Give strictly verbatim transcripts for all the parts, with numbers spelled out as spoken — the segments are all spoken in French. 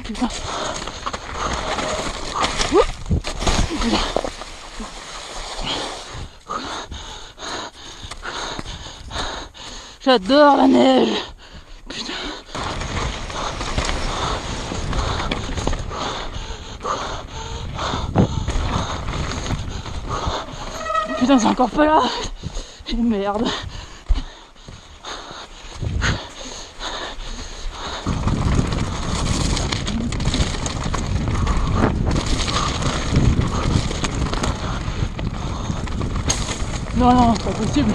putain. J'adore la neige. Putain. Putain, c'est encore pas là. Merde. Non, non, c'est pas possible.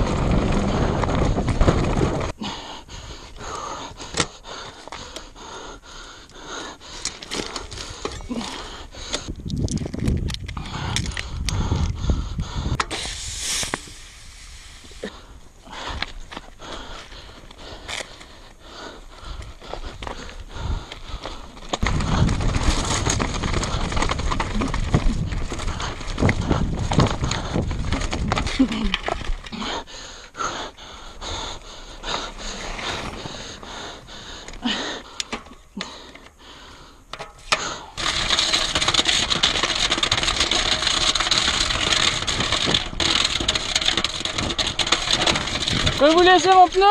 Je peux vous laisser mon pneu?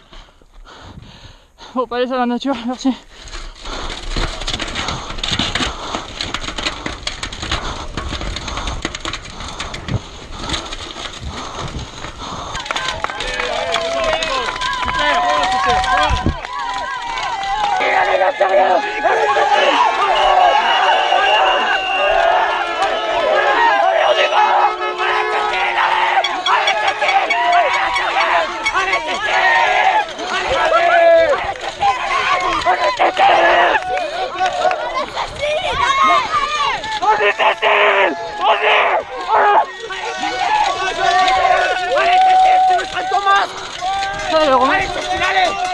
Faut pas laisser à la nature, merci. Alors, on... Allez, allez